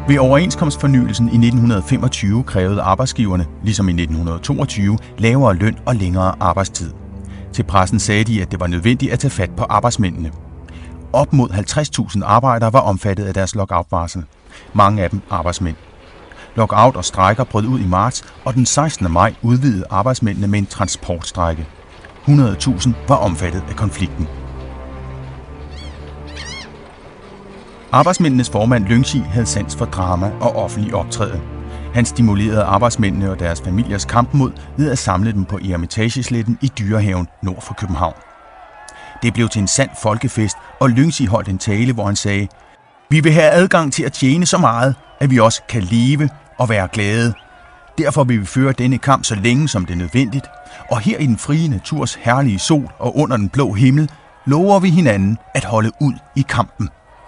Ved overenskomstfornyelsen i 1925 krævede arbejdsgiverne, ligesom i 1922, lavere løn og længere arbejdstid. Til pressen sagde de, at det var nødvendigt at tage fat på arbejdsmændene. Op mod 50.000 arbejdere var omfattet af deres lockout-varsel. Mange af dem arbejdsmænd. Lockout og strejker brød ud i marts, og den 16. maj udvidede arbejdsmændene med en transportstrejke. 100.000 var omfattet af konflikten. Arbejdsmændenes formand Lyngsi havde sans for drama og offentlig optræden. Han stimulerede arbejdsmændene og deres familiers kampmod ved at samle dem på Eremitagesletten i Dyrehaven nord for København. Det blev til en sand folkefest, og Lyngsi holdt en tale, hvor han sagde: "Vi vil have adgang til at tjene så meget, at vi også kan leve og være glade. Derfor vil vi føre denne kamp så længe som det er nødvendigt, og her i den frie naturs herlige sol og under den blå himmel lover vi hinanden at holde ud i kampen."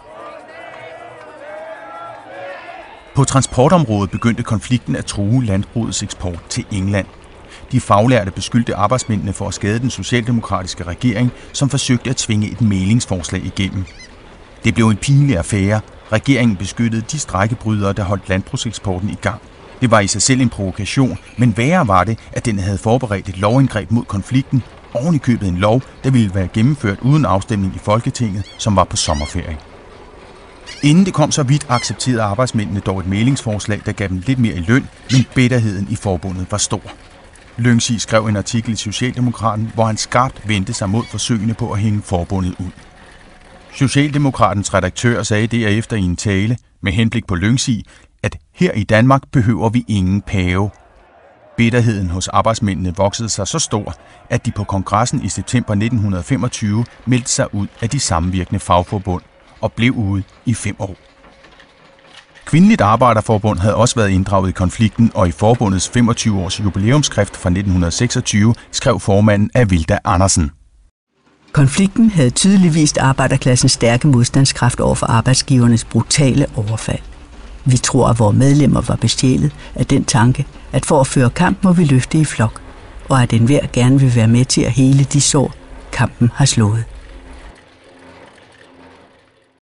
På transportområdet begyndte konflikten at true landbrugets eksport til England. De faglærte beskyldte arbejdsmændene for at skade den socialdemokratiske regering, som forsøgte at tvinge et mæglingsforslag igennem. Det blev en pinlig affære. Regeringen beskyttede de strejkebrydere, der holdt landbrugseksporten i gang. Det var i sig selv en provokation, men værre var det, at den havde forberedt et lovindgreb mod konflikten, oven i købet en lov, der ville være gennemført uden afstemning i Folketinget, som var på sommerferie. Inden det kom så vidt, accepterede arbejdsmændene dog et mæglingsforslag, der gav dem lidt mere i løn, men bitterheden i forbundet var stor. Lyngsi skrev en artikel i Socialdemokraten, hvor han skarpt vendte sig mod forsøgene på at hænge forbundet ud. Socialdemokratens redaktør sagde derefter i en tale med henblik på Lyngsi, at her i Danmark behøver vi ingen pave. Bitterheden hos arbejdsmændene voksede sig så stor, at de på kongressen i september 1925 meldte sig ud af de sammenvirkende fagforbund og blev ude i 5 år. Kvindeligt Arbejderforbund havde også været inddraget i konflikten, og i forbundets 25-års jubilæumsskrift fra 1926 skrev formanden Avilda Andersen: "Konflikten havde tydeligt vist arbejderklassens stærke modstandskraft over for arbejdsgivernes brutale overfald. Vi tror, at vores medlemmer var bestjælet af den tanke, at for at føre kamp må vi løfte i flok, og at enhver gerne vil være med til at hele de sår, kampen har slået."